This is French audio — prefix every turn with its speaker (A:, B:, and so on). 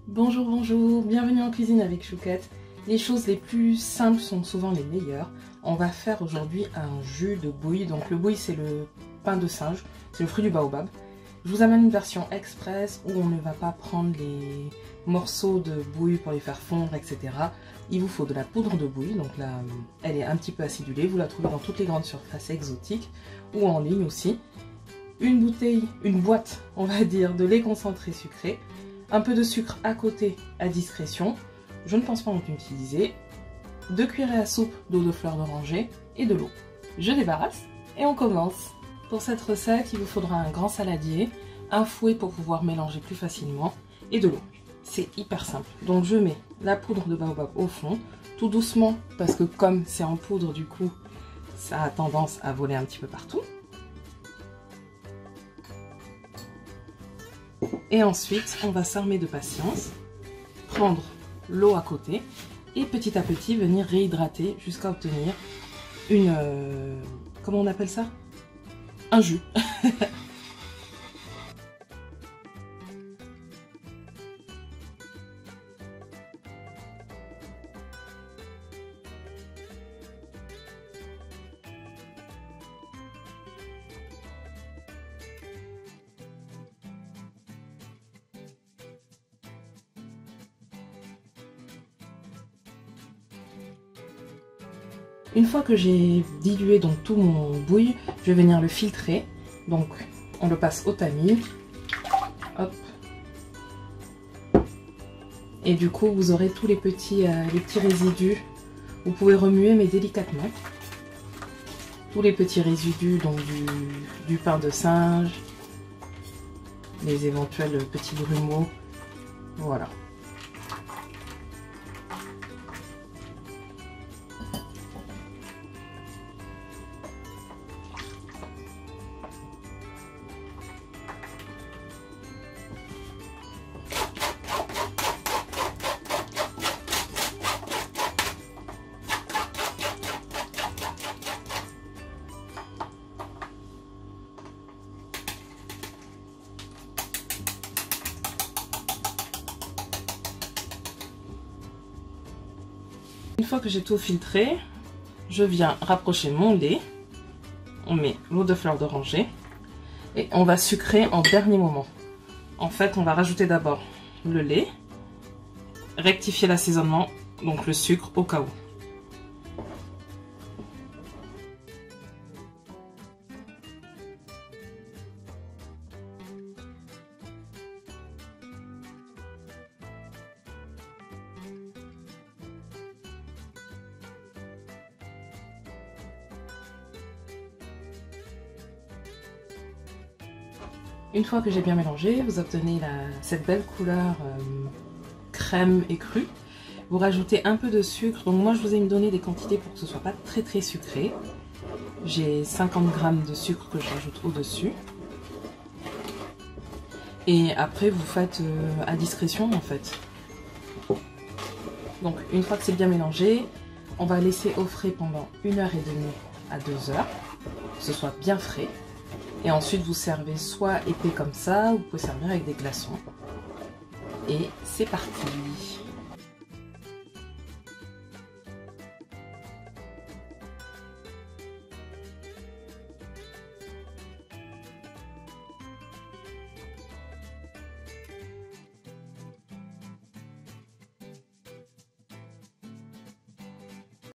A: Bonjour, bonjour, bienvenue en cuisine avec Chouquette. Les choses les plus simples sont souvent les meilleures. On va faire aujourd'hui un jus de bouillie. Donc le bouillie, c'est le pain de singe, c'est le fruit du baobab. Je vous amène une version express où on ne va pas prendre les morceaux de bouillie pour les faire fondre, etc. Il vous faut de la poudre de bouillie, donc là, elle est un petit peu acidulée. Vous la trouvez dans toutes les grandes surfaces exotiques ou en ligne aussi. Une boîte, on va dire, de lait concentré sucré. Un peu de sucre à côté à discrétion, je ne pense pas en utiliser, 2 cuillerées à soupe d'eau de fleur d'oranger et de l'eau. Je débarrasse et on commence. Pour cette recette, il vous faudra un grand saladier, un fouet pour pouvoir mélanger plus facilement et de l'eau. C'est hyper simple. Donc je mets la poudre de baobab au fond, tout doucement parce que comme c'est en poudre du coup, ça a tendance à voler un petit peu partout. Et ensuite, on va s'armer de patience, prendre l'eau à côté et petit à petit venir réhydrater jusqu'à obtenir une... comment on appelle ça? Un jus. Une fois que j'ai dilué donc tout mon bouillie, je vais venir le filtrer. Donc on le passe au tamis. Hop. Et du coup vous aurez tous les petits résidus. Vous pouvez remuer mais délicatement. Tous les petits résidus donc du pain de singe. Les éventuels petits grumeaux. Voilà. Une fois que j'ai tout filtré, je viens rapprocher mon lait. On met l'eau de fleur d'oranger et on va sucrer en dernier moment. En fait, on va rajouter d'abord le lait, rectifier l'assaisonnement, donc le sucre au cas où. Une fois que j'ai bien mélangé, vous obtenez cette belle couleur crème et crue. Vous rajoutez un peu de sucre. Donc moi je vous ai donné des quantités pour que ce soit pas très sucré. J'ai 50 g de sucre que je rajoute au-dessus. Et après vous faites à discrétion en fait. Donc une fois que c'est bien mélangé, on va laisser au frais pendant 1h30 à 2 heures. Que ce soit bien frais. Et ensuite vous servez soit épais comme ça, ou vous pouvez servir avec des glaçons. Et c'est parti!